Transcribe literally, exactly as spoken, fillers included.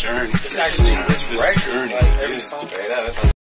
journey. It's actually, this this record journey. is like every song. Straight up, it's like